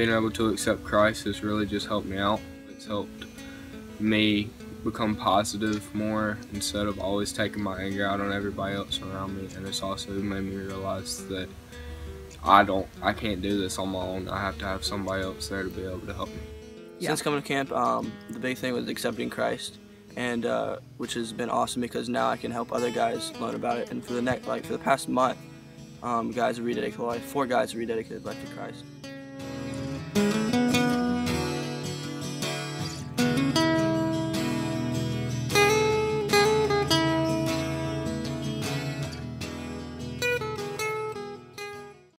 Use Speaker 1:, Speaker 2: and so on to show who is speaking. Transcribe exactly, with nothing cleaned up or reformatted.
Speaker 1: being able to accept Christ has really just helped me out. It's helped me become positive more instead of always taking my anger out on everybody else around me, and it's also made me realize that I don't, I can't do this on my own. I have to have somebody else there to be able to help me.
Speaker 2: Yeah. Since coming to camp, um, the big thing was accepting Christ, and uh, which has been awesome because now I can help other guys learn about it. And for the next, like for the past month, um, guys have rededicated life. Four guys have rededicated life to Christ.